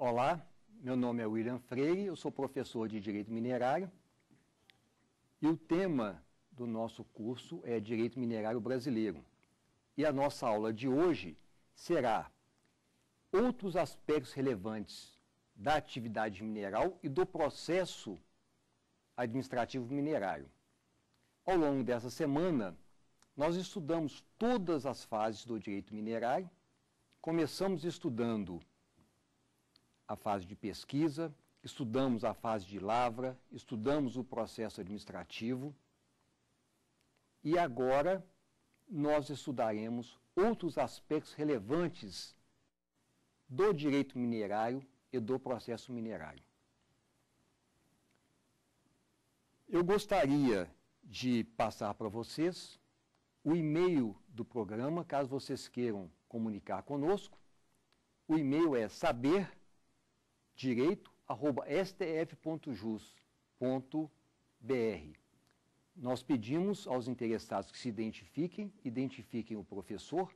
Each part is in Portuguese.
Olá, meu nome é William Freire, eu sou professor de Direito Minerário e o tema do nosso curso é Direito Minerário Brasileiro. E a nossa aula de hoje será outros aspectos relevantes da atividade mineral e do processo administrativo minerário. Ao longo dessa semana, nós estudamos todas as fases do direito minerário. Começamos estudando a fase de pesquisa, estudamos a fase de lavra, estudamos o processo administrativo e agora nós estudaremos outros aspectos relevantes do direito minerário e do processo minerário. Eu gostaria de passar para vocês o e-mail do programa, caso vocês queiram comunicar conosco. O e-mail é saberdireito@stf.jus.br. Nós pedimos aos interessados que se identifiquem o professor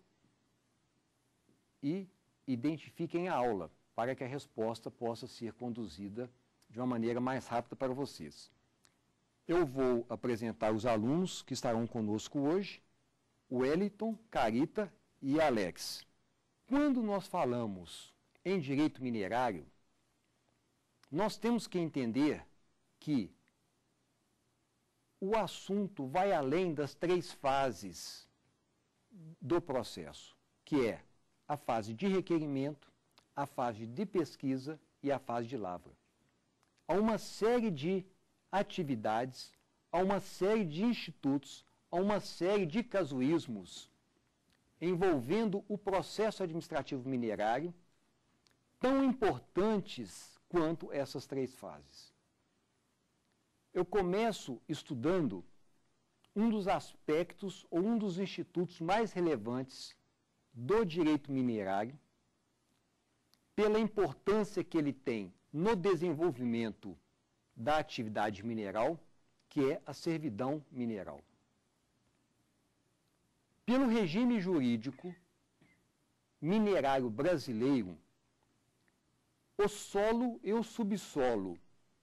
e identifiquem a aula, para que a resposta possa ser conduzida de uma maneira mais rápida para vocês. Eu vou apresentar os alunos que estarão conosco hoje, o Wellington, Carita e Alex. Quando nós falamos em direito minerário, nós temos que entender que o assunto vai além das 3 fases do processo, que é a fase de requerimento, a fase de pesquisa e a fase de lavra. Há uma série de atividades, há uma série de institutos, há uma série de casuísmos envolvendo o processo administrativo minerário, tão importantes quanto essas 3 fases. Eu começo estudando um dos aspectos ou um dos institutos mais relevantes do direito minerário, pela importância que ele tem no desenvolvimento da atividade mineral, que é a servidão mineral. Pelo regime jurídico minerário brasileiro, o solo e o subsolo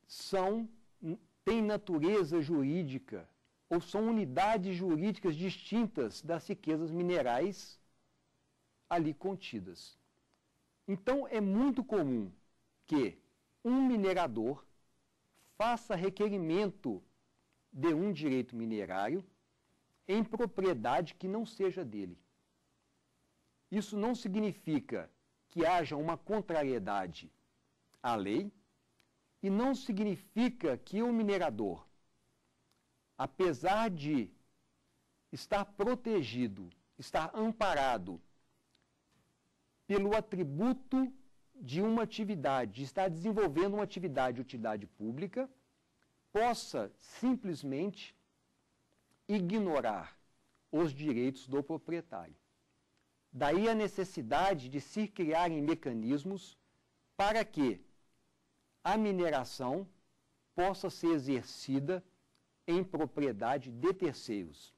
têm natureza jurídica ou são unidades jurídicas distintas das riquezas minerais ali contidas. Então, é muito comum que um minerador faça requerimento de um direito minerário em propriedade que não seja dele. Isso não significa que haja uma contrariedade à lei e não significa que o minerador, apesar de estar protegido, estar amparado pelo atributo de uma atividade, de estar desenvolvendo uma atividade de utilidade pública, possa simplesmente ignorar os direitos do proprietário. Daí a necessidade de se criarem mecanismos para que a mineração possa ser exercida em propriedade de terceiros.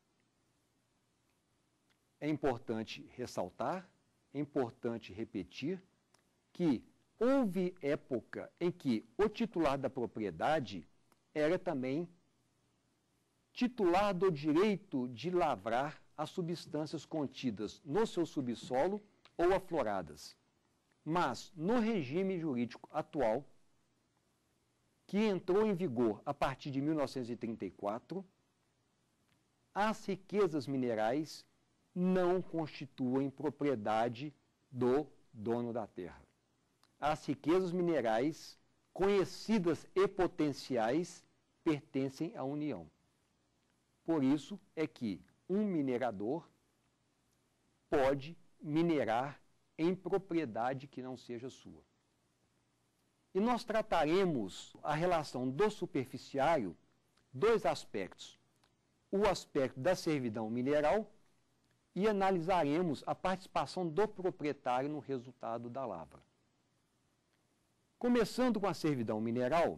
É importante ressaltar, é importante repetir que houve época em que o titular da propriedade era também titular do direito de lavrar as substâncias contidas no seu subsolo ou afloradas. Mas, no regime jurídico atual, que entrou em vigor a partir de 1934, as riquezas minerais não constituem propriedade do dono da terra. As riquezas minerais, conhecidas e potenciais, pertencem à União. Por isso é que um minerador pode minerar em propriedade que não seja sua. E nós trataremos a relação do superficiário, 2 aspectos. O aspecto da servidão mineral e analisaremos a participação do proprietário no resultado da lavra. Começando com a servidão mineral,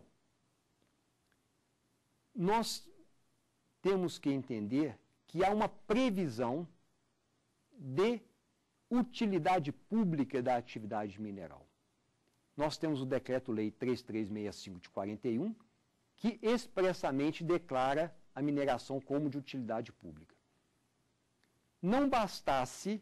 nós temos que entender que há uma previsão de utilidade pública da atividade mineral. nós temos o Decreto-Lei 3365 de 41, que expressamente declara a mineração como de utilidade pública. Não bastasse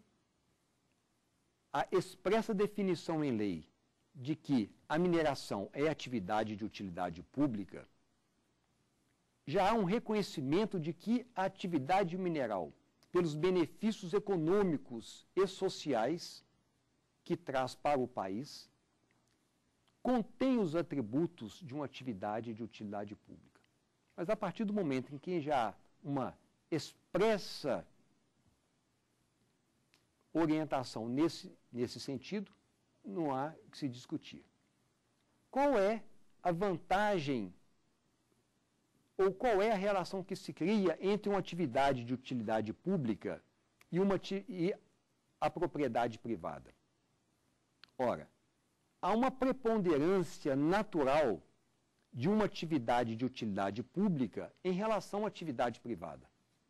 a expressa definição em lei de que a mineração é atividade de utilidade pública, já há um reconhecimento de que a atividade mineral, pelos benefícios econômicos e sociais que traz para o país, contém os atributos de uma atividade de utilidade pública. Mas a partir do momento em que já há uma expressa orientação nesse sentido, não há que se discutir. Qual é a vantagem ou qual é a relação que se cria entre uma atividade de utilidade pública e a propriedade privada? Ora, há uma preponderância natural de uma atividade de utilidade pública em relação à atividade privada.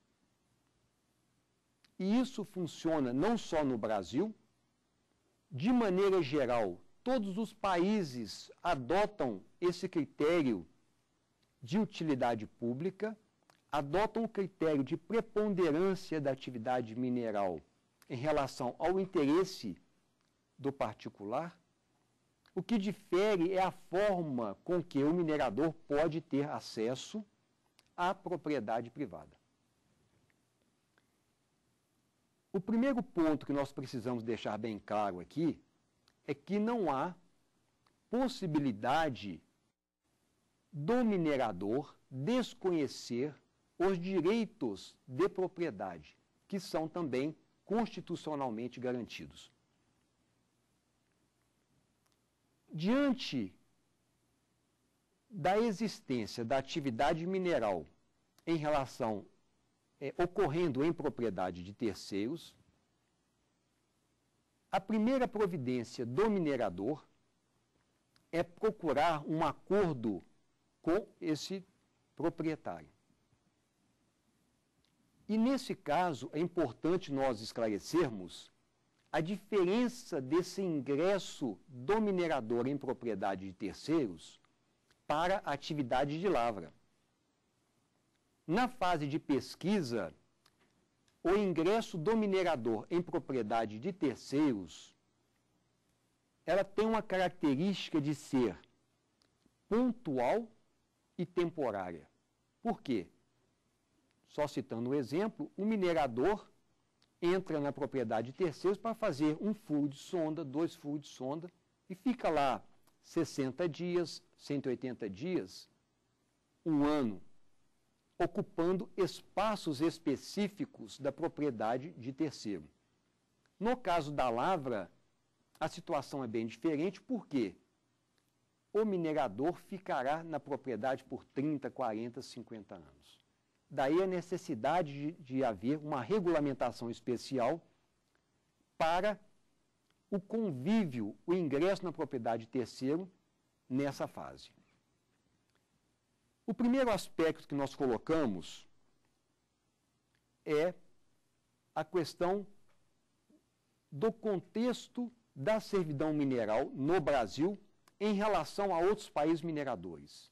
E isso funciona não só no Brasil, de maneira geral, todos os países adotam esse critério de utilidade pública, adotam o critério de preponderância da atividade mineral em relação ao interesse do particular. O que difere é a forma com que o minerador pode ter acesso à propriedade privada. O primeiro ponto que nós precisamos deixar bem claro aqui é que não há possibilidade do minerador desconhecer os direitos de propriedade, que são também constitucionalmente garantidos. Diante da existência da atividade mineral em relação ocorrendo em propriedade de terceiros, a primeira providência do minerador é procurar um acordo com esse proprietário. E nesse caso é importante nós esclarecermos a diferença desse ingresso do minerador em propriedade de terceiros para a atividade de lavra. Na fase de pesquisa, o ingresso do minerador em propriedade de terceiros, ela tem uma característica de ser pontual e temporária. Por quê? Só citando um exemplo, o minerador entra na propriedade de terceiros para fazer um furo de sonda, 2 furos de sonda, e fica lá 60 dias, 180 dias, 1 ano, ocupando espaços específicos da propriedade de terceiro. No caso da lavra, a situação é bem diferente, porque o minerador ficará na propriedade por 30, 40, 50 anos. Daí a necessidade de haver uma regulamentação especial para o convívio, o ingresso na propriedade de terceiro nessa fase. O primeiro aspecto que nós colocamos é a questão do contexto da servidão mineral no Brasil em relação a outros países mineradores.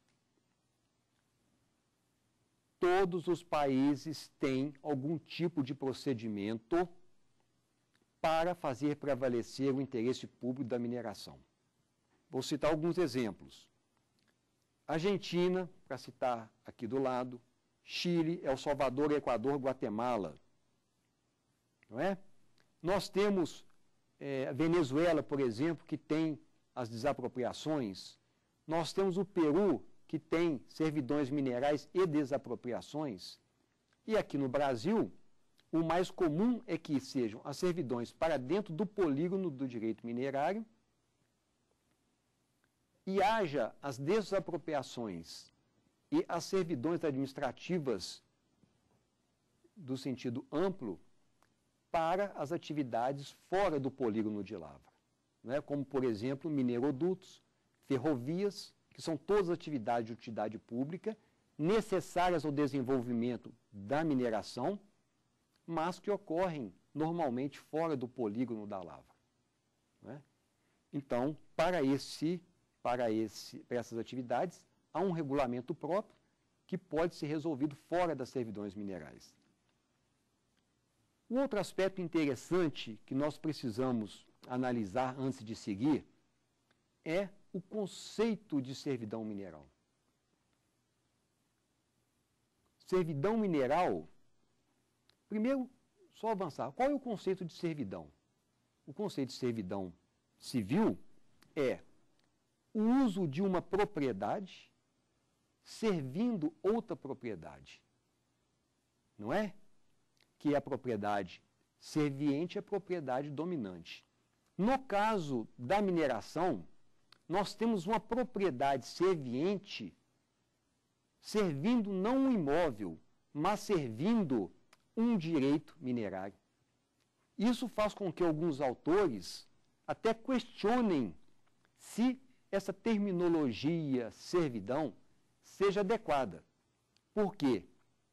Todos os países têm algum tipo de procedimento para fazer prevalecer o interesse público da mineração. Vou citar alguns exemplos. Argentina, para citar aqui do lado, Chile, El Salvador, Equador, Guatemala. Não é? Nós temos Venezuela, por exemplo, que tem as desapropriações. Nós temos o Peru, que tem servidões minerais e desapropriações. E aqui no Brasil, o mais comum é que sejam as servidões para dentro do polígono do direito minerário e haja as desapropriações e as servidões administrativas do sentido amplo para as atividades fora do polígono de lavra, né? Como, por exemplo, minerodutos, ferrovias, que são todas atividades de utilidade pública necessárias ao desenvolvimento da mineração, mas que ocorrem normalmente fora do polígono da lavra, né? Então, para essas atividades, há um regulamento próprio que pode ser resolvido fora das servidões minerais. Um outro aspecto interessante que nós precisamos analisar antes de seguir é o conceito de servidão mineral. Servidão mineral, primeiro, só avançar, qual é o conceito de servidão? O conceito de servidão civil é o uso de uma propriedade servindo outra propriedade. Não é? Que a propriedade serviente é a propriedade dominante. No caso da mineração, nós temos uma propriedade serviente servindo não um imóvel, mas servindo um direito minerário. Isso faz com que alguns autores até questionem se essa terminologia servidão seja adequada. Por quê?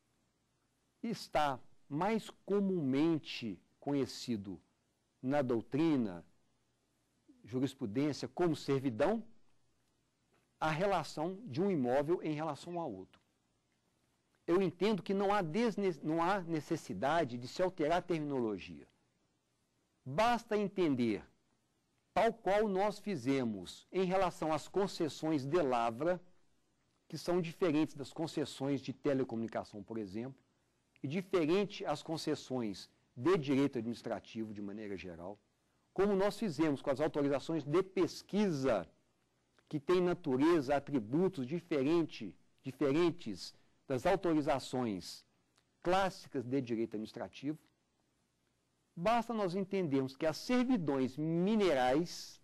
Está mais comumente conhecido na doutrina, jurisprudência, como servidão, a relação de um imóvel em relação ao outro. Eu entendo que não há necessidade de se alterar a terminologia. Basta entender, tal qual nós fizemos em relação às concessões de lavra, que são diferentes das concessões de telecomunicação, por exemplo, e diferente às concessões de direito administrativo, de maneira geral, como nós fizemos com as autorizações de pesquisa, que têm natureza, atributos diferentes das autorizações clássicas de direito administrativo. Basta nós entendermos que as servidões minerais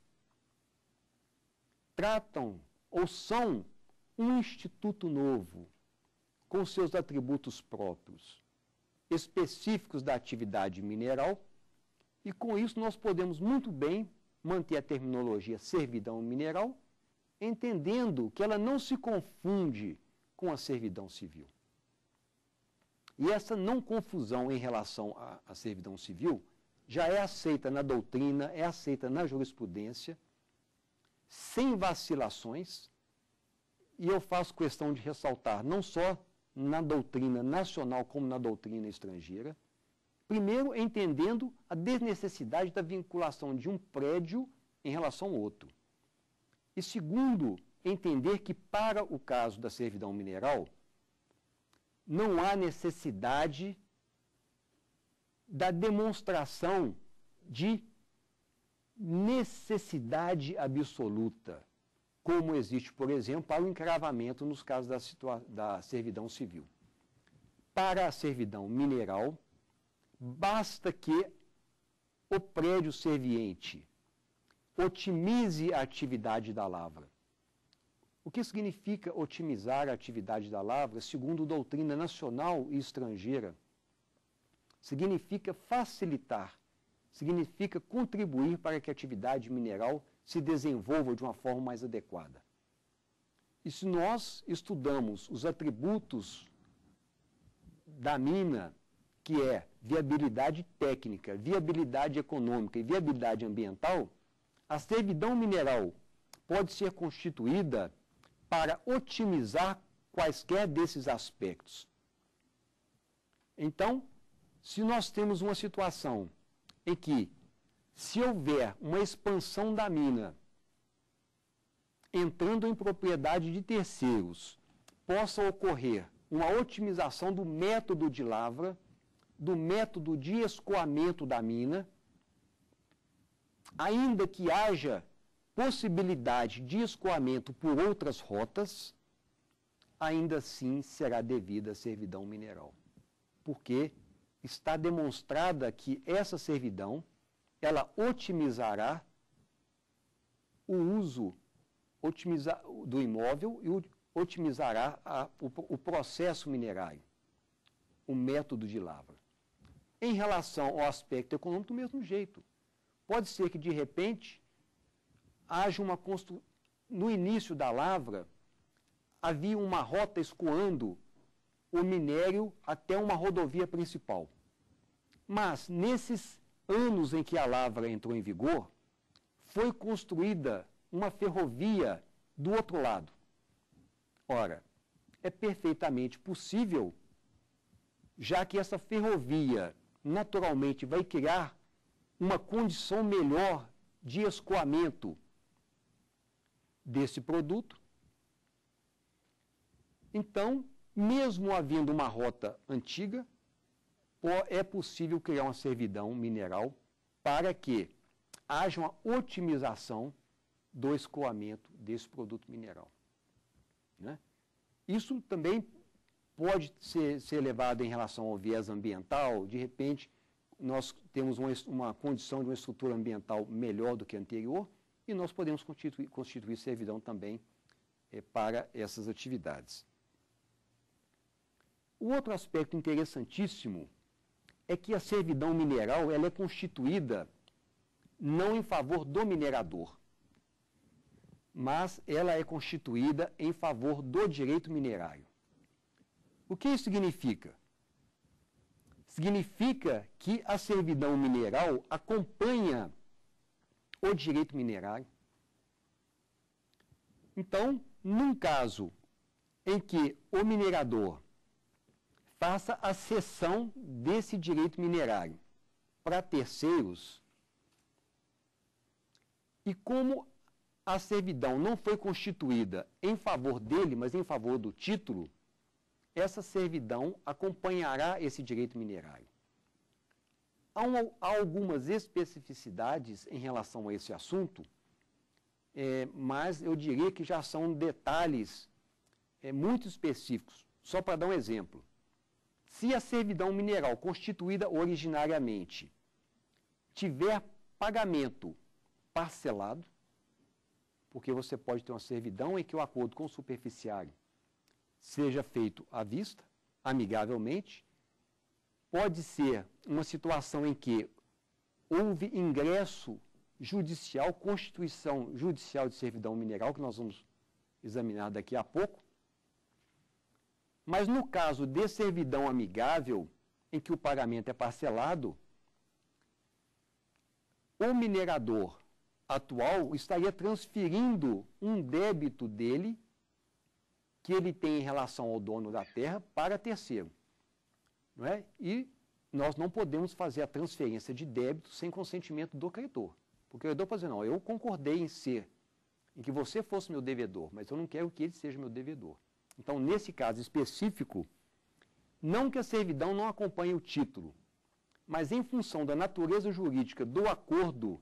tratam ou são um instituto novo, com seus atributos próprios, específicos da atividade mineral, e com isso nós podemos muito bem manter a terminologia servidão mineral, entendendo que ela não se confunde com a servidão civil. E essa não confusão em relação à servidão civil já é aceita na doutrina, é aceita na jurisprudência, sem vacilações, e eu faço questão de ressaltar, não só na doutrina nacional como na doutrina estrangeira, primeiro entendendo a desnecessidade da vinculação de um prédio em relação ao outro. E segundo, entender que para o caso da servidão mineral, não há necessidade da demonstração de necessidade absoluta, como existe, por exemplo, para o encravamento nos casos da servidão civil. Para a servidão mineral, basta que o prédio serviente otimize a atividade da lavra. O que significa otimizar a atividade da lavra, segundo doutrina nacional e estrangeira? Significa facilitar, significa contribuir para que a atividade mineral se desenvolva de uma forma mais adequada. E se nós estudamos os atributos da mina, que é viabilidade técnica, viabilidade econômica e viabilidade ambiental, a servidão mineral pode ser constituída para otimizar quaisquer desses aspectos. Então, se nós temos uma situação em que, se houver uma expansão da mina, entrando em propriedade de terceiros, possa ocorrer uma otimização do método de lavra, do método de escoamento da mina, ainda que haja possibilidade de escoamento por outras rotas, ainda assim será devida a servidão mineral. Porque está demonstrada que essa servidão, ela otimizará o uso do imóvel e otimizará o processo minerário, o método de lavra. Em relação ao aspecto econômico, do mesmo jeito. Pode ser que, de repente, haja uma construção. No início da lavra, havia uma rota escoando o minério até uma rodovia principal. Mas, nesses anos em que a lavra entrou em vigor, foi construída uma ferrovia do outro lado. Ora, é perfeitamente possível, já que essa ferrovia naturalmente vai criar uma condição melhor de escoamento desse produto. Então, mesmo havendo uma rota antiga, é possível criar uma servidão mineral para que haja uma otimização do escoamento desse produto mineral. Né? Isso também pode ser levado em relação ao viés ambiental. De repente, nós temos uma condição de uma estrutura ambiental melhor do que a anterior e nós podemos constituir servidão também para essas atividades. O outro aspecto interessantíssimo é que a servidão mineral ela é constituída não em favor do minerador, mas ela é constituída em favor do direito minerário. O que isso significa? Significa que a servidão mineral acompanha o direito minerário. Então, num caso em que o minerador faça a cessão desse direito minerário para terceiros, e como a servidão não foi constituída em favor dele, mas em favor do título, essa servidão acompanhará esse direito minerário. Há algumas especificidades em relação a esse assunto, mas eu diria que já são detalhes muito específicos. Só para dar um exemplo. Se a servidão mineral constituída originariamente tiver pagamento parcelado, porque você pode ter uma servidão em que o acordo com o superficiário seja feito à vista, amigavelmente, pode ser uma situação em que houve ingresso judicial, constituição judicial de servidão mineral, que nós vamos examinar daqui a pouco. Mas no caso de servidão amigável, em que o pagamento é parcelado, o minerador atual estaria transferindo um débito dele, que ele tem em relação ao dono da terra, para terceiro. Não é? E nós não podemos fazer a transferência de débito sem consentimento do credor. Porque o credor pode dizer, não, eu concordei em que você fosse meu devedor, mas eu não quero que ele seja meu devedor. Então, nesse caso específico, não que a servidão não acompanhe o título, mas em função da natureza jurídica do acordo,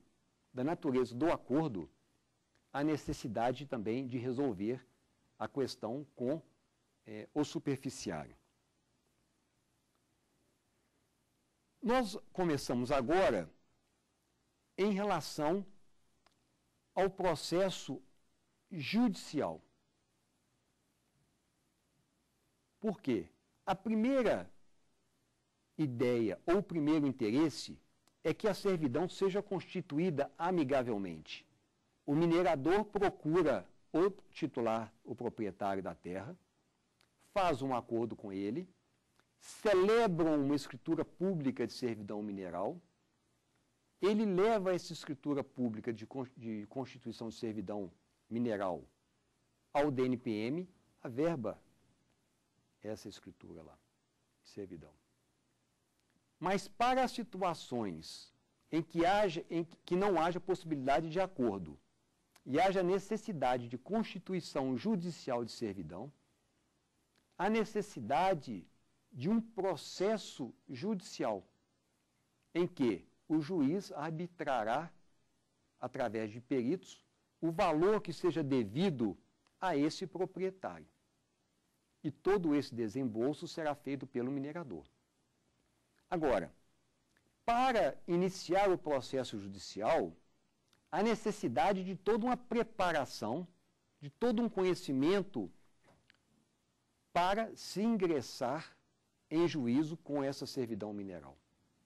a necessidade também de resolver a questão com o superficiário. Nós começamos agora em relação ao processo judicial. Por quê? A primeira ideia ou o primeiro interesse é que a servidão seja constituída amigavelmente. O minerador procura o titular, o proprietário da terra, faz um acordo com ele, celebram uma escritura pública de servidão mineral, ele leva essa escritura pública de constituição de servidão mineral ao DNPM, averba essa escritura lá, de servidão. Mas para as situações em que não haja possibilidade de acordo e haja necessidade de constituição judicial de servidão, há necessidade de um processo judicial em que o juiz arbitrará, através de peritos, o valor que seja devido a esse proprietário. E todo esse desembolso será feito pelo minerador. Agora, para iniciar o processo judicial, há necessidade de toda uma preparação, de todo um conhecimento para se ingressar em juízo com essa servidão mineral.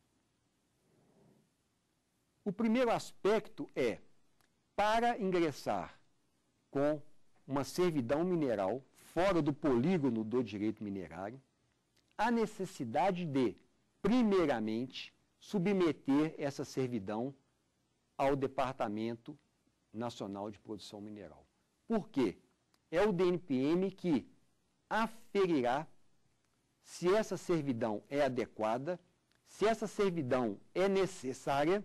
O primeiro aspecto é, para ingressar com uma servidão mineral fora do polígono do direito minerário, há necessidade de, primeiramente, submeter essa servidão ao Departamento Nacional de Produção Mineral. Por quê? É o DNPM que aferirá se essa servidão é adequada, se essa servidão é necessária,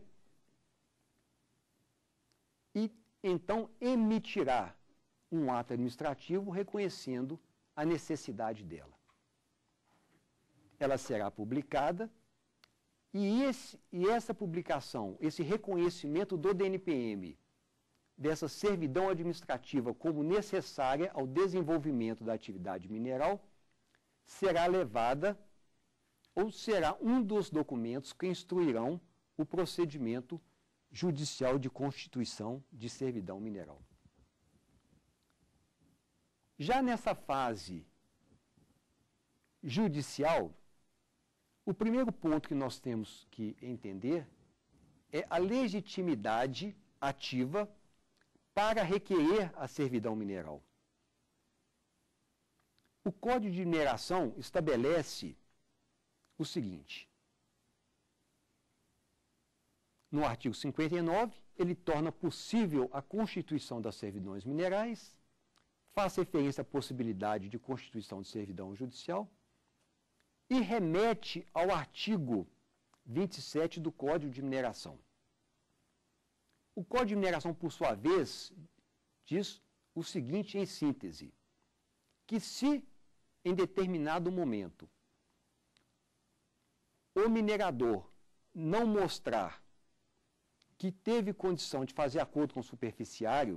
e então emitirá um ato administrativo reconhecendo a necessidade dela. Ela será publicada e essa publicação, esse reconhecimento do DNPM, dessa servidão administrativa como necessária ao desenvolvimento da atividade mineral, será levada ou será um dos documentos que instruirão o procedimento judicial de constituição de servidão mineral. Já nessa fase judicial, o primeiro ponto que nós temos que entender é a legitimidade ativa para requerer a servidão mineral. O Código de Mineração estabelece o seguinte: no artigo 59, ele torna possível a constituição das servidões minerais, faz referência à possibilidade de constituição de servidão judicial e remete ao artigo 27 do Código de Mineração. O Código de Mineração, por sua vez, diz o seguinte em síntese, que se em determinado momento o minerador não mostrar que teve condição de fazer acordo com o superficiário,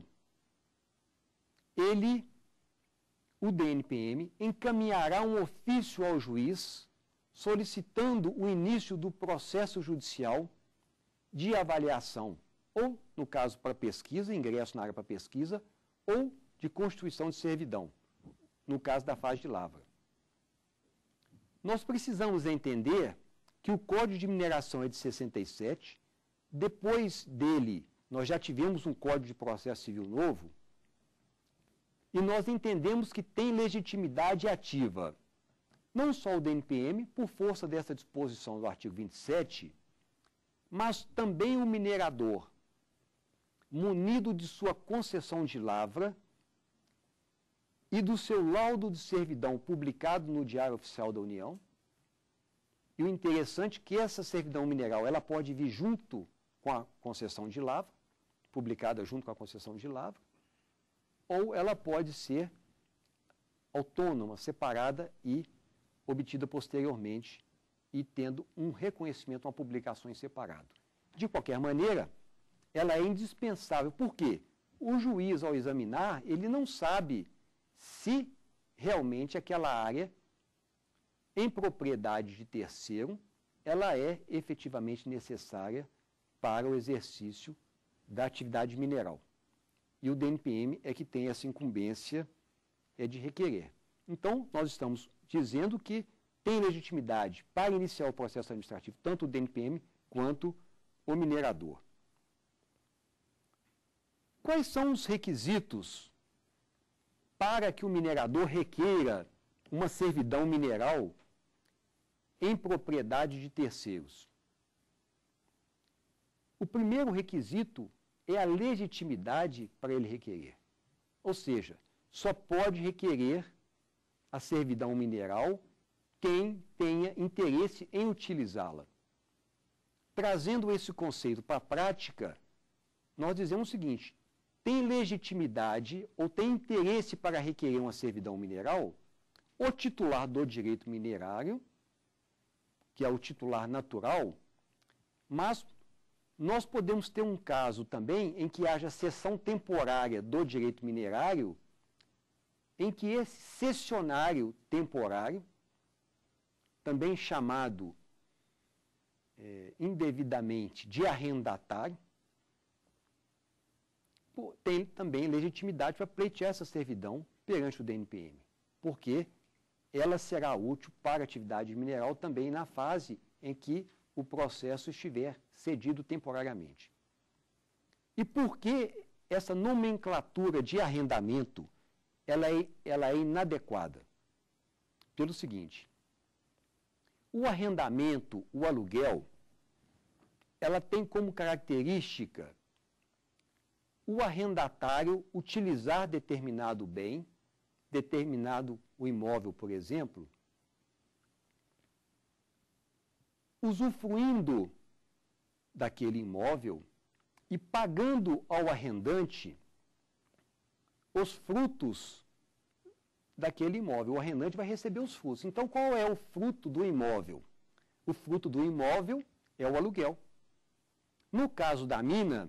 o DNPM, encaminhará um ofício ao juiz solicitando o início do processo judicial de avaliação, ou, no caso para pesquisa, ingresso na área para pesquisa, ou de constituição de servidão, no caso da fase de lavra. Nós precisamos entender que o Código de Mineração é de 67, depois dele nós já tivemos um Código de Processo Civil novo, e nós entendemos que tem legitimidade ativa, não só o DNPM, por força dessa disposição do artigo 27, mas também o minerador, munido de sua concessão de lavra e do seu laudo de servidão publicado no Diário Oficial da União. E o interessante é que essa servidão mineral ela pode vir junto com a concessão de lavra, publicada junto com a concessão de lavra, ou ela pode ser autônoma, separada e obtida posteriormente e tendo um reconhecimento, uma publicação em separado. De qualquer maneira, ela é indispensável. Por quê? O juiz, ao examinar, ele não sabe se realmente aquela área em propriedade de terceiro, ela é efetivamente necessária para o exercício da atividade mineral. E o DNPM é que tem essa incumbência de requerer. Então, nós estamos dizendo que tem legitimidade para iniciar o processo administrativo, tanto o DNPM quanto o minerador. Quais são os requisitos para que o minerador requeira uma servidão mineral em propriedade de terceiros? O primeiro requisito é a legitimidade para ele requerer. Ou seja, só pode requerer a servidão mineral quem tenha interesse em utilizá-la. Trazendo esse conceito para a prática, nós dizemos o seguinte: tem legitimidade ou tem interesse para requerer uma servidão mineral o titular do direito minerário, que é o titular natural, mas nós podemos ter um caso também em que haja cessão temporária do direito minerário, em que esse cessionário temporário, também chamado indevidamente de arrendatário, tem também legitimidade para pleitear essa servidão perante o DNPM, porque ela será útil para a atividade mineral também na fase em que o processo estiver cedido temporariamente. E por que essa nomenclatura de arrendamento ela é inadequada? Pelo seguinte: o arrendamento, o aluguel, ela tem como característica o arrendatário utilizar determinado bem, determinado o imóvel, por exemplo, usufruindo daquele imóvel e pagando ao arrendante os frutos daquele imóvel. O arrendante vai receber os frutos. Então, qual é o fruto do imóvel? O fruto do imóvel é o aluguel. No caso da mina,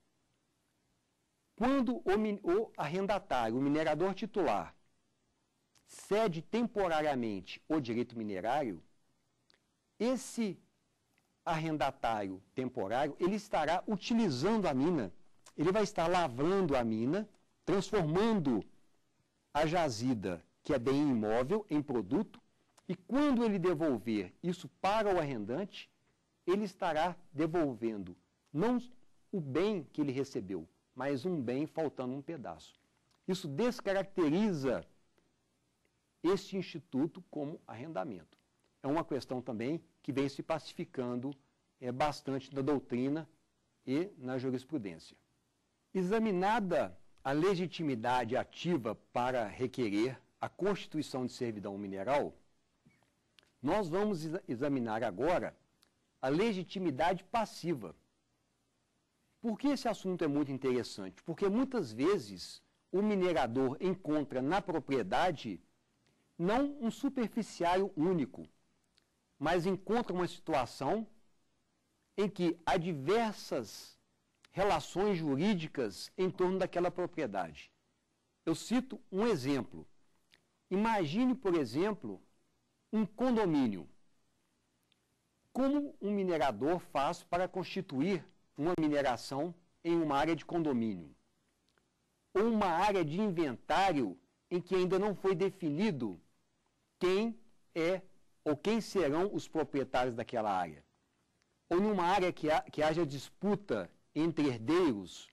quando o arrendatário, o minerador titular, cede temporariamente o direito minerário, esse arrendatário temporário, ele estará utilizando a mina, ele vai estar lavrando a mina, transformando a jazida, que é bem imóvel, em produto, e quando ele devolver isso para o arrendante, ele estará devolvendo não o bem que ele recebeu, mas um bem faltando um pedaço. Isso descaracteriza este instituto como arrendamento. É uma questão também que vem se pacificando bastante na doutrina e na jurisprudência. Examinada a legitimidade ativa para requerer a constituição de servidão mineral, nós vamos examinar agora a legitimidade passiva. Por que esse assunto é muito interessante? Porque muitas vezes o minerador encontra na propriedade não um superficiário único, mas encontra uma situação em que há diversas relações jurídicas em torno daquela propriedade. Eu cito um exemplo. Imagine, por exemplo, um condomínio. Como um minerador faz para constituir uma mineração em uma área de condomínio? Ou uma área de inventário em que ainda não foi definido quem é ou quem serão os proprietários daquela área. Ou numa área que haja disputa entre herdeiros.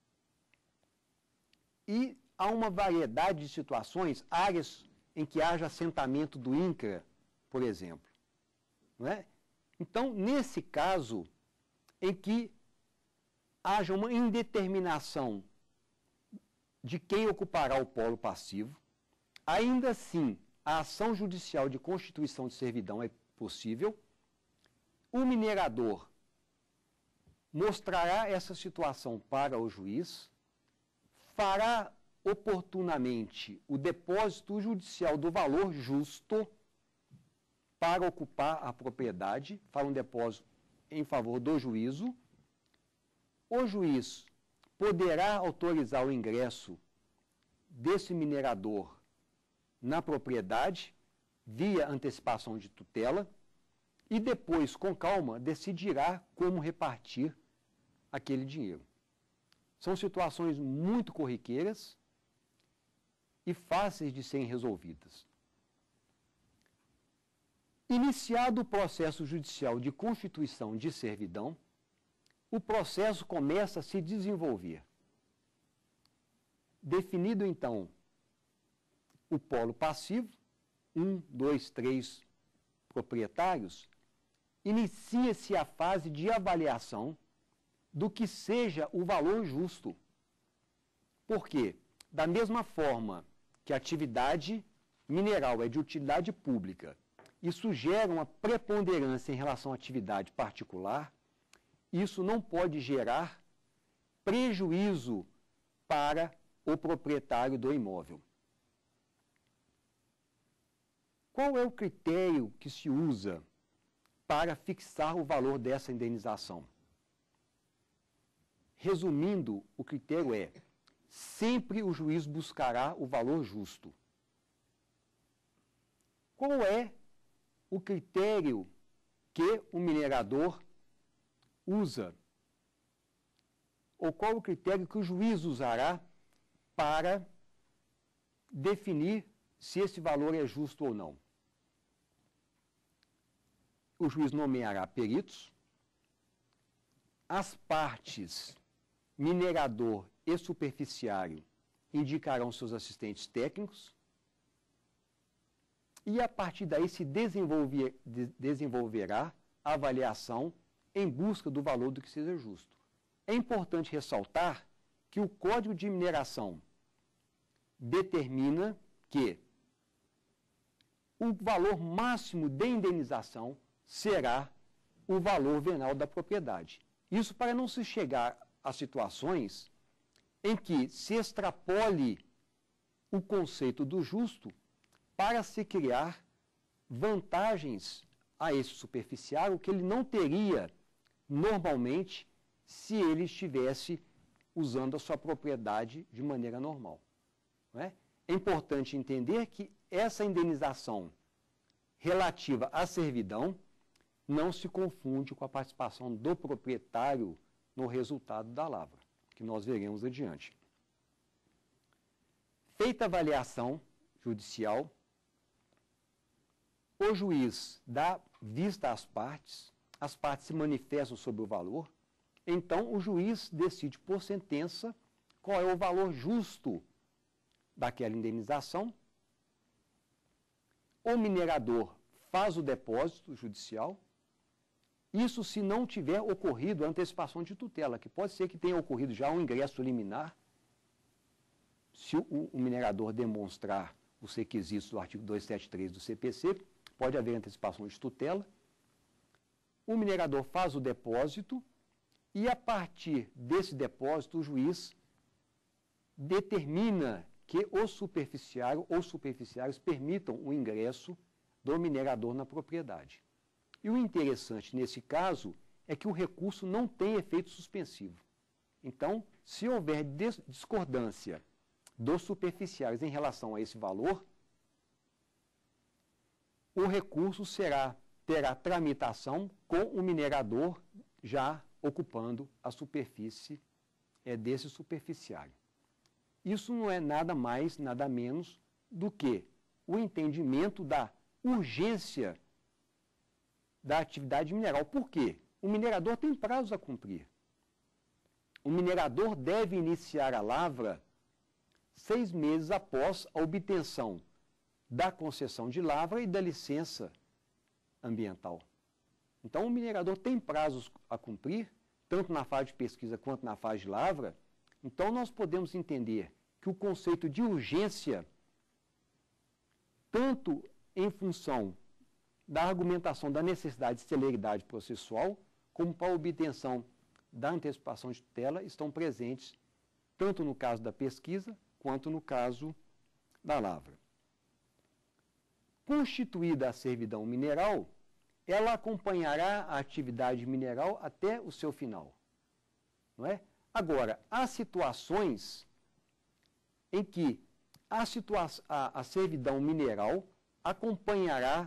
E há uma variedade de situações, áreas em que haja assentamento do INCRA, por exemplo. Não é? Então, nesse caso, em que haja uma indeterminação de quem ocupará o polo passivo, ainda assim, a ação judicial de constituição de servidão é possível. O minerador mostrará essa situação para o juiz, fará oportunamente o depósito judicial do valor justo para ocupar a propriedade, fará um depósito em favor do juízo. O juiz poderá autorizar o ingresso desse minerador na propriedade, via antecipação de tutela, e depois, com calma, decidirá como repartir aquele dinheiro. São situações muito corriqueiras e fáceis de serem resolvidas. Iniciado o processo judicial de constituição de servidão, o processo começa a se desenvolver. Definido, então, o polo passivo, 1, 2, 3 proprietários, inicia-se a fase de avaliação do que seja o valor justo. Por quê? Da mesma forma que a atividade mineral é de utilidade pública, isso gera uma preponderância em relação à atividade particular, isso não pode gerar prejuízo para o proprietário do imóvel. Qual é o critério que se usa para fixar o valor dessa indenização? Resumindo, o critério é: sempre o juiz buscará o valor justo. Qual é o critério que o minerador usa? Ou qual o critério que o juiz usará para definir se esse valor é justo ou não? O juiz nomeará peritos, as partes, minerador e superficiário, indicarão seus assistentes técnicos, e a partir daí se desenvolverá a avaliação em busca do valor do que seja justo. É importante ressaltar que o Código de Mineração determina que o valor máximo de indenização será o valor venal da propriedade. Isso para não se chegar a situações em que se extrapole o conceito do justo para se criar vantagens a esse superficiário que ele não teria normalmente se ele estivesse usando a sua propriedade de maneira normal. Não é? É importante entender que essa indenização relativa à servidão não se confunde com a participação do proprietário no resultado da lavra, que nós veremos adiante. Feita a avaliação judicial, o juiz dá vista às partes se manifestam sobre o valor, então o juiz decide por sentença qual é o valor justo daquela indenização. O minerador faz o depósito judicial, isso se não tiver ocorrido a antecipação de tutela, que pode ser que tenha ocorrido já um ingresso liminar, se o minerador demonstrar os requisitos do artigo 273 do CPC, pode haver antecipação de tutela. O minerador faz o depósito e, a partir desse depósito, o juiz determina que o superficiário ou superficiários permitam o ingresso do minerador na propriedade. E o interessante nesse caso é que o recurso não tem efeito suspensivo. Então, se houver discordância dos superficiários em relação a esse valor, o recurso terá tramitação com o minerador já ocupando a superfície desse superficiário. Isso não é nada mais, nada menos do que o entendimento da urgência da atividade mineral. Por quê? O minerador tem prazos a cumprir. O minerador deve iniciar a lavra 6 meses após a obtenção da concessão de lavra e da licença ambiental. Então, o minerador tem prazos a cumprir, tanto na fase de pesquisa quanto na fase de lavra. Então, nós podemos entender que o conceito de urgência, tanto em função da argumentação da necessidade de celeridade processual, como para a obtenção da antecipação de tutela, estão presentes tanto no caso da pesquisa quanto no caso da lavra. Constituída a servidão mineral, ela acompanhará a atividade mineral até o seu final. Não é? Agora, há situações em que a servidão mineral acompanhará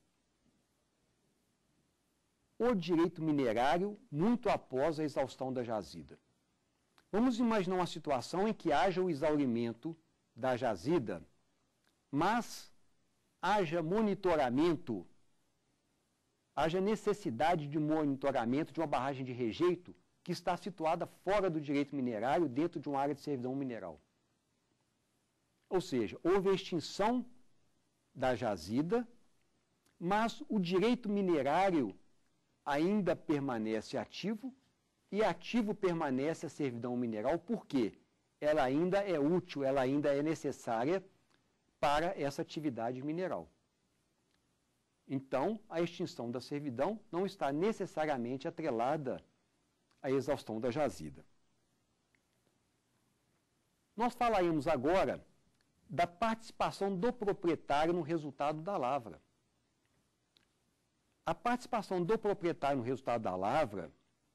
o direito minerário muito após a exaustão da jazida. Vamos imaginar uma situação em que haja o exaurimento da jazida, mas haja monitoramento, haja necessidade de monitoramento de uma barragem de rejeito que está situada fora do direito minerário, dentro de uma área de servidão mineral. Ou seja, houve a extinção da jazida, mas o direito minerário ainda permanece ativo, e ativo permanece a servidão mineral, porque ela ainda é útil, ela ainda é necessária para essa atividade mineral. Então, a extinção da servidão não está necessariamente atrelada à exaustão da jazida. Nós falaremos agora da participação do proprietário no resultado da lavra. A participação do proprietário no resultado da lavra,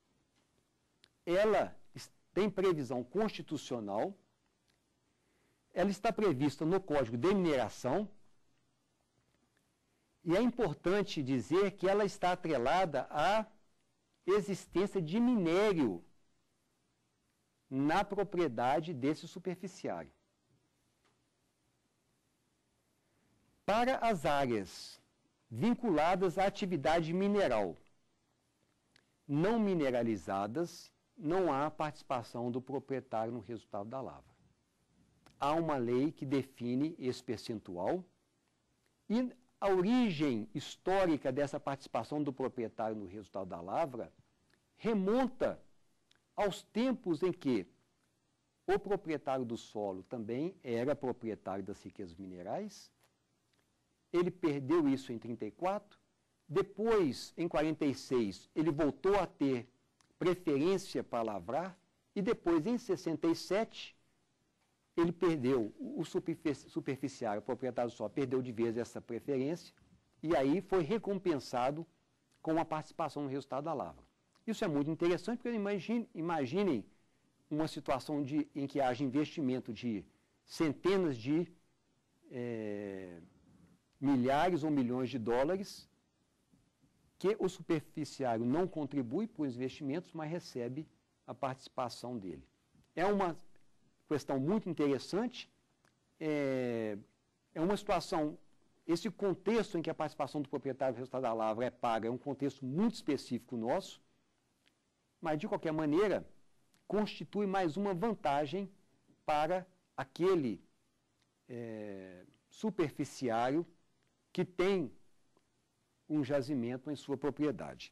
ela tem previsão constitucional, ela está prevista no Código de Mineração, e é importante dizer que ela está atrelada à existência de minério na propriedade desse superficiário. Para as áreas vinculadas à atividade mineral não mineralizadas, não há participação do proprietário no resultado da lavra. Há uma lei que define esse percentual e a origem histórica dessa participação do proprietário no resultado da lavra remonta aos tempos em que o proprietário do solo também era proprietário das riquezas minerais. Ele perdeu isso em 34. Depois, em 46, ele voltou a ter preferência para lavrar. E depois, em 67, ele perdeu, o superficiário, o proprietário do solo, perdeu de vez essa preferência. E aí foi recompensado com a participação no resultado da lavra. Isso é muito interessante, porque imaginem uma situação em que haja investimento de centenas de milhares ou milhões de dólares, que o superficiário não contribui para os investimentos, mas recebe a participação dele. É uma questão muito interessante, é uma situação, esse contexto em que a participação do proprietário do resultado da lavra é paga, é um contexto muito específico nosso, mas, de qualquer maneira, constitui mais uma vantagem para aquele superficiário que tem um jazimento em sua propriedade.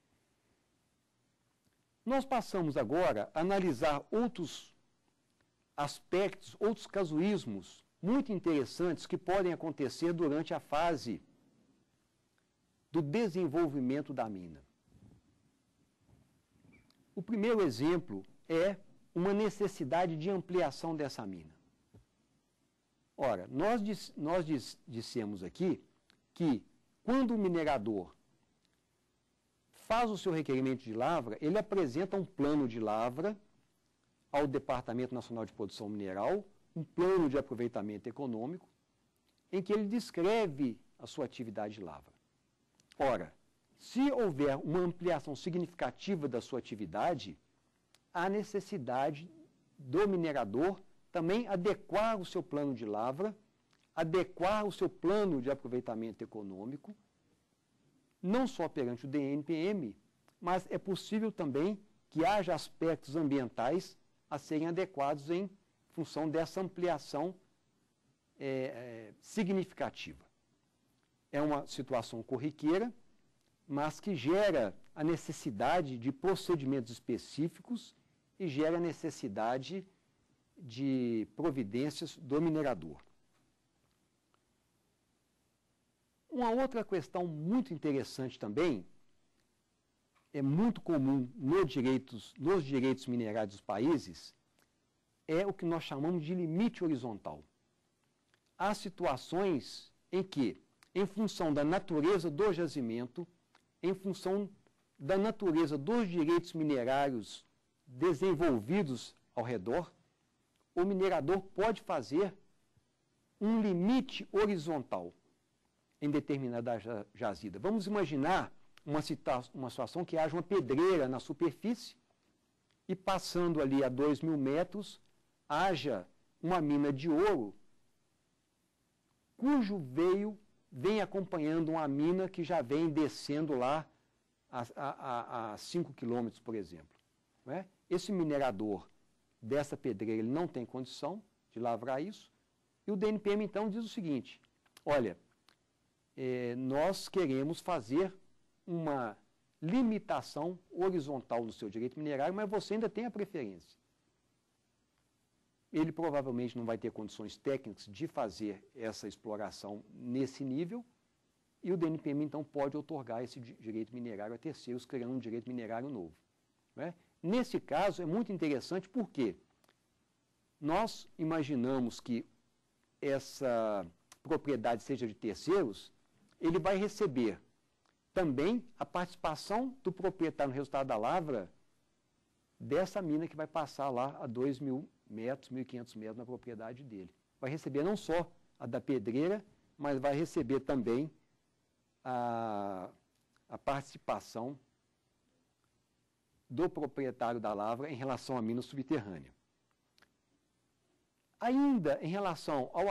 Nós passamos agora a analisar outros aspectos, outros casuísmos muito interessantes que podem acontecer durante a fase do desenvolvimento da mina. O primeiro exemplo é uma necessidade de ampliação dessa mina. Ora, nós dissemos aqui que quando o minerador faz o seu requerimento de lavra, ele apresenta um plano de lavra ao Departamento Nacional de Produção Mineral, um plano de aproveitamento econômico, em que ele descreve a sua atividade de lavra. Ora, se houver uma ampliação significativa da sua atividade, há necessidade do minerador também adequar o seu plano de lavra, adequar o seu plano de aproveitamento econômico, não só perante o DNPM, mas é possível também que haja aspectos ambientais a serem adequados em função dessa ampliação significativa. É uma situação corriqueira, mas que gera a necessidade de procedimentos específicos e gera a necessidade de providências do minerador. Uma outra questão muito interessante também, é muito comum nos direitos minerais dos países, é o que nós chamamos de limite horizontal. Há situações em que, em função da natureza do jazimento, em função da natureza dos direitos minerários desenvolvidos ao redor, o minerador pode fazer um limite horizontal em determinada jazida. Vamos imaginar uma situação que haja uma pedreira na superfície e passando ali a 2.000 metros, haja uma mina de ouro cujo veio vem acompanhando uma mina que já vem descendo lá a 5 quilômetros, por exemplo. Não é? Esse minerador dessa pedreira ele não tem condição de lavrar isso, e o DNPM então diz o seguinte: olha, nós queremos fazer uma limitação horizontal no seu direito minerário, mas você ainda tem a preferência. Ele provavelmente não vai ter condições técnicas de fazer essa exploração nesse nível, e o DNPM, então, pode outorgar esse direito minerário a terceiros, criando um direito minerário novo. Não é? Nesse caso, é muito interessante porque nós imaginamos que essa propriedade seja de terceiros, ele vai receber também a participação do proprietário no resultado da lavra dessa mina que vai passar lá a 2.000 metros, 1.500 metros na propriedade dele. Vai receber não só a da pedreira, mas vai receber também a participação do proprietário da lavra em relação à mina subterrânea. Ainda em relação a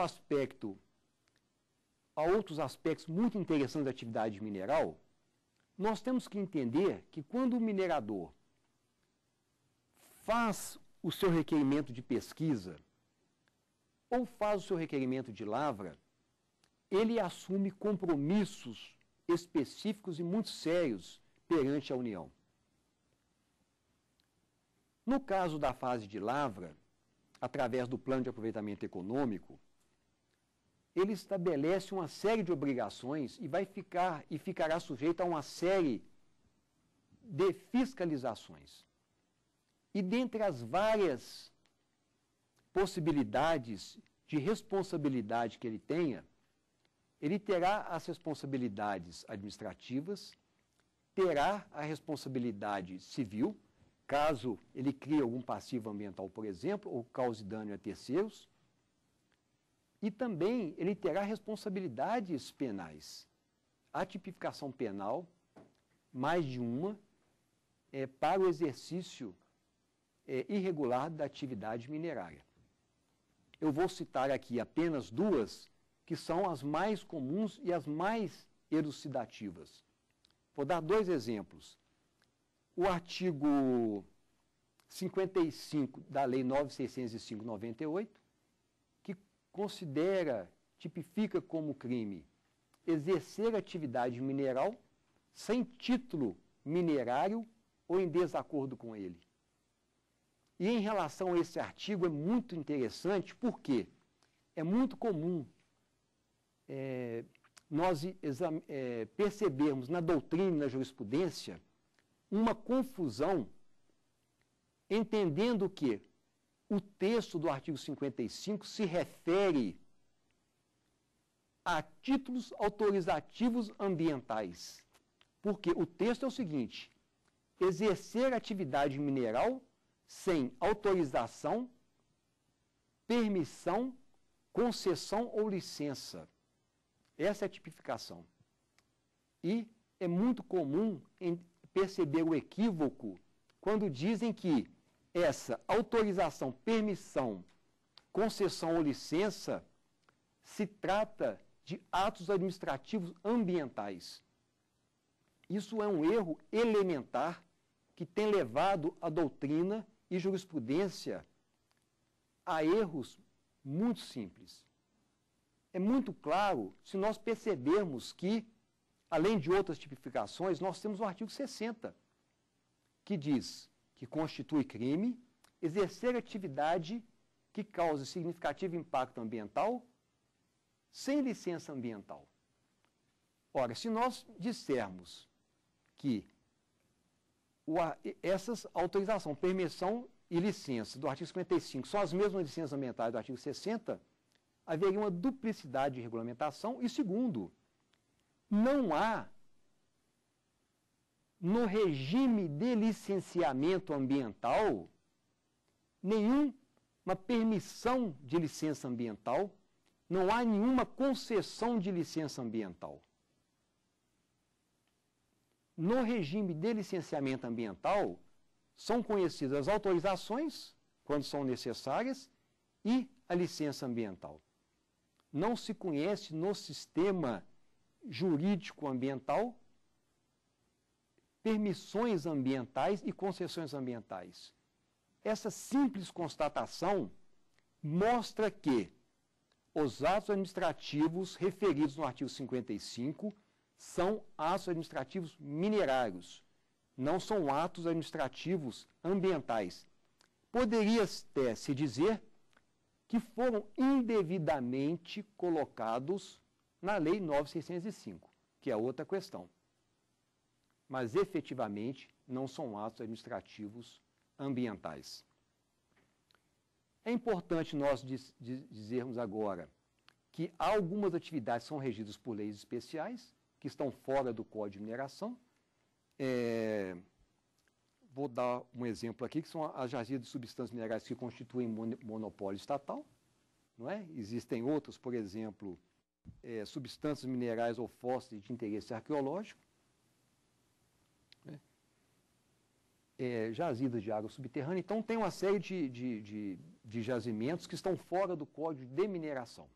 outros aspectos muito interessantes da atividade mineral, nós temos que entender que quando o minerador faz o seu requerimento de pesquisa ou faz o seu requerimento de lavra, ele assume compromissos específicos e muito sérios perante a União. No caso da fase de lavra, através do plano de aproveitamento econômico, ele estabelece uma série de obrigações e ficará sujeito a uma série de fiscalizações. E dentre as várias possibilidades de responsabilidade que ele tenha, ele terá as responsabilidades administrativas, terá a responsabilidade civil, caso ele crie algum passivo ambiental, por exemplo, ou cause dano a terceiros, e também ele terá responsabilidades penais. A tipificação penal, mais de uma, para o exercício irregular da atividade minerária. Eu vou citar aqui apenas duas, que são as mais comuns e as mais elucidativas. Vou dar dois exemplos. O artigo 55 da Lei 9.605/98, que tipifica como crime exercer atividade mineral sem título minerário ou em desacordo com ele. E em relação a esse artigo é muito interessante porque é muito comum nós percebermos na doutrina e na jurisprudência uma confusão, entendendo que o texto do artigo 55 se refere a títulos autorizativos ambientais. Porque o texto é o seguinte: exercer atividade mineral sem autorização, permissão, concessão ou licença. Essa é a tipificação. E é muito comum perceber o equívoco quando dizem que essa autorização, permissão, concessão ou licença se trata de atos administrativos ambientais. Isso é um erro elementar que tem levado a doutrina e jurisprudência a erros muito simples. É muito claro se nós percebermos que, além de outras tipificações, nós temos o artigo 60, que diz que constitui crime exercer atividade que cause significativo impacto ambiental sem licença ambiental. Ora, se nós dissermos que essas autorização, permissão e licença do artigo 55 são as mesmas licenças ambientais do artigo 60, haveria uma duplicidade de regulamentação. E segundo, não há no regime de licenciamento ambiental nenhuma permissão de licença ambiental, não há nenhuma concessão de licença ambiental. No regime de licenciamento ambiental, são conhecidas as autorizações, quando são necessárias, e a licença ambiental. Não se conhece no sistema jurídico ambiental permissões ambientais e concessões ambientais. Essa simples constatação mostra que os atos administrativos referidos no artigo 55 são atos administrativos minerários, não são atos administrativos ambientais. Poderia até se dizer que foram indevidamente colocados na Lei 9.605, que é outra questão. Mas, efetivamente, não são atos administrativos ambientais. É importante nós dizermos agora que algumas atividades são regidas por leis especiais, que estão fora do Código de Mineração. Vou dar um exemplo aqui, que são as jazidas de substâncias minerais que constituem monopólio estatal. Não é? Existem outras, por exemplo, substâncias minerais ou fósseis de interesse arqueológico, jazidas de água subterrânea. Então, tem uma série de jazimentos que estão fora do Código de Mineração.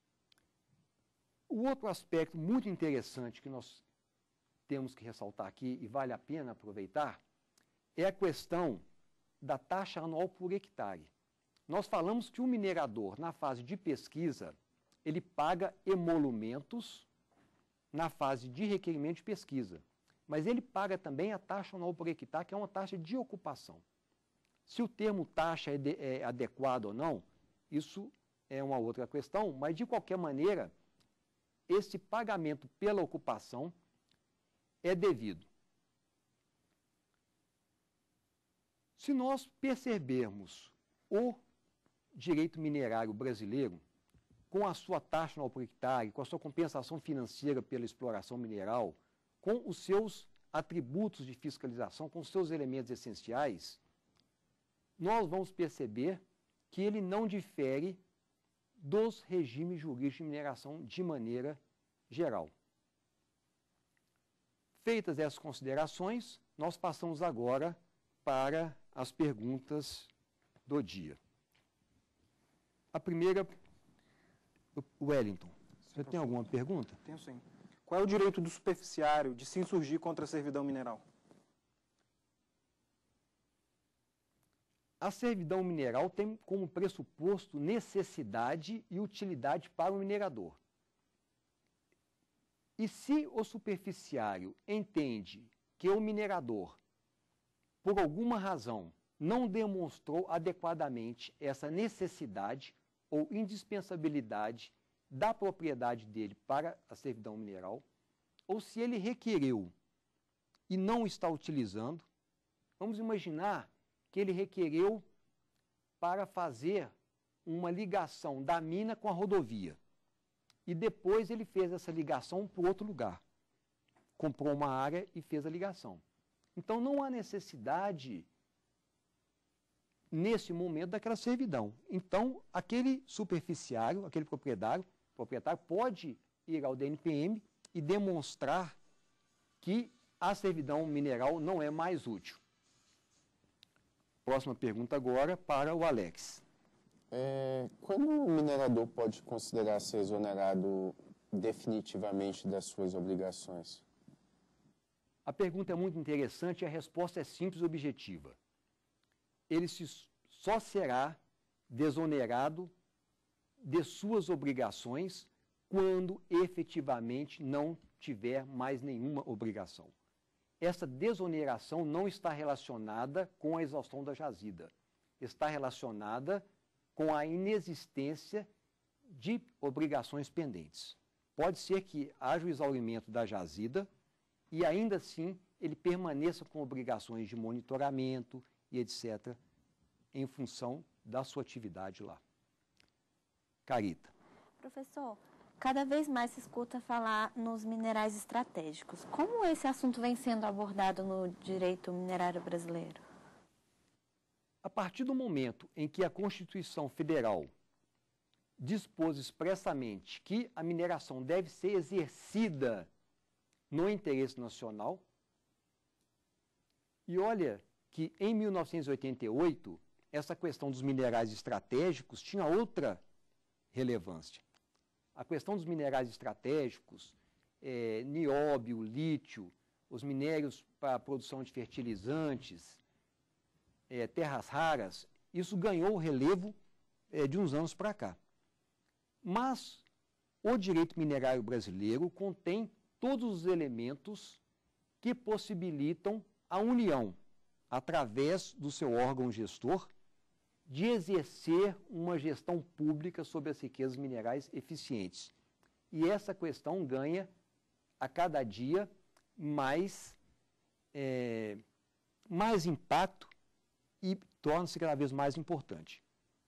O outro aspecto muito interessante que nós temos que ressaltar aqui, e vale a pena aproveitar, é a questão da taxa anual por hectare. Nós falamos que o minerador, na fase de pesquisa, ele paga emolumentos na fase de requerimento de pesquisa. Mas ele paga também a taxa anual por hectare, que é uma taxa de ocupação. Se o termo taxa é adequado ou não, isso é uma outra questão, mas de qualquer maneira, esse pagamento pela ocupação é devido. Se nós percebermos o direito minerário brasileiro, com a sua taxa no hectare, com a sua compensação financeira pela exploração mineral, com os seus atributos de fiscalização, com os seus elementos essenciais, nós vamos perceber que ele não difere dos regimes jurídicos de mineração de maneira geral. Feitas essas considerações, nós passamos agora para as perguntas do dia. A primeira, Wellington, você tem alguma pergunta? Tenho sim. Qual é o direito do superficiário de se insurgir contra a servidão mineral? A servidão mineral tem como pressuposto necessidade e utilidade para o minerador. E se o superficiário entende que o minerador, por alguma razão, não demonstrou adequadamente essa necessidade ou indispensabilidade da propriedade dele para a servidão mineral, ou se ele requereu e não está utilizando, vamos imaginar que ele requereu para fazer uma ligação da mina com a rodovia. E depois ele fez essa ligação para outro lugar. Comprou uma área e fez a ligação. Então não há necessidade, nesse momento, daquela servidão. Então, aquele superficiário, aquele proprietário pode ir ao DNPM e demonstrar que a servidão mineral não é mais útil. Próxima pergunta agora para o Alex. Quando o minerador pode considerar-se exonerado definitivamente das suas obrigações? A pergunta é muito interessante e a resposta é simples e objetiva. Ele só será desonerado de suas obrigações quando efetivamente não tiver mais nenhuma obrigação. Essa desoneração não está relacionada com a exaustão da jazida. Está relacionada com a inexistência de obrigações pendentes. Pode ser que haja o exaurimento da jazida e ainda assim ele permaneça com obrigações de monitoramento e etc., em função da sua atividade lá. Carita. Professor, cada vez mais se escuta falar nos minerais estratégicos. Como esse assunto vem sendo abordado no direito minerário brasileiro? A partir do momento em que a Constituição Federal dispôs expressamente que a mineração deve ser exercida no interesse nacional, e olha que em 1988, essa questão dos minerais estratégicos tinha outra relevância. A questão dos minerais estratégicos, nióbio, lítio, os minérios para a produção de fertilizantes, terras raras, isso ganhou relevo de uns anos para cá. Mas o direito minerário brasileiro contém todos os elementos que possibilitam a União, através do seu órgão gestor, de exercer uma gestão pública sobre as riquezas minerais eficientes. E essa questão ganha, a cada dia, mais impacto e torna-se cada vez mais importante.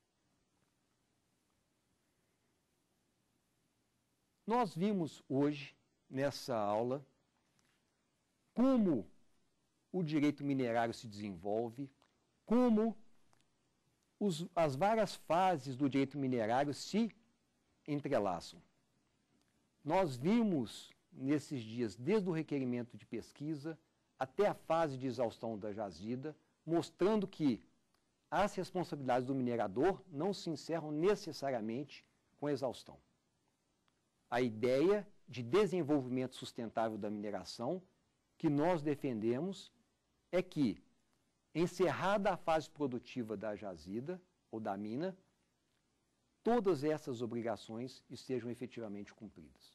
Nós vimos hoje, nessa aula, como o direito minerário se desenvolve, como as várias fases do direito minerário se entrelaçam. Nós vimos, nesses dias, desde o requerimento de pesquisa até a fase de exaustão da jazida, mostrando que as responsabilidades do minerador não se encerram necessariamente com a exaustão. A ideia de desenvolvimento sustentável da mineração que nós defendemos é que, encerrada a fase produtiva da jazida ou da mina, todas essas obrigações estejam efetivamente cumpridas.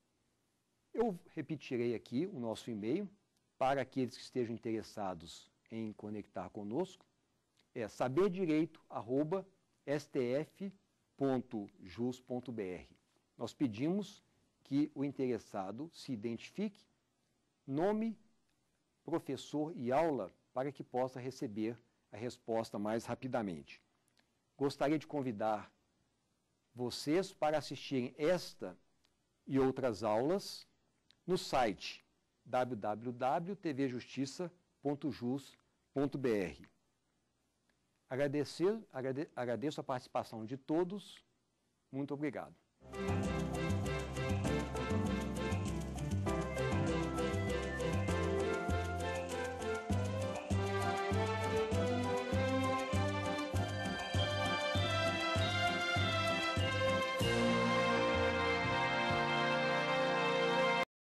Eu repetirei aqui o nosso e-mail para aqueles que estejam interessados em conectar conosco, é saberdireito@stf.jus.br. Nós pedimos que o interessado se identifique, nome, professor e aula, para que possa receber a resposta mais rapidamente. Gostaria de convidar vocês para assistirem esta e outras aulas no site www.tvjustiça.jus.br. Agradeço a participação de todos. Muito obrigado.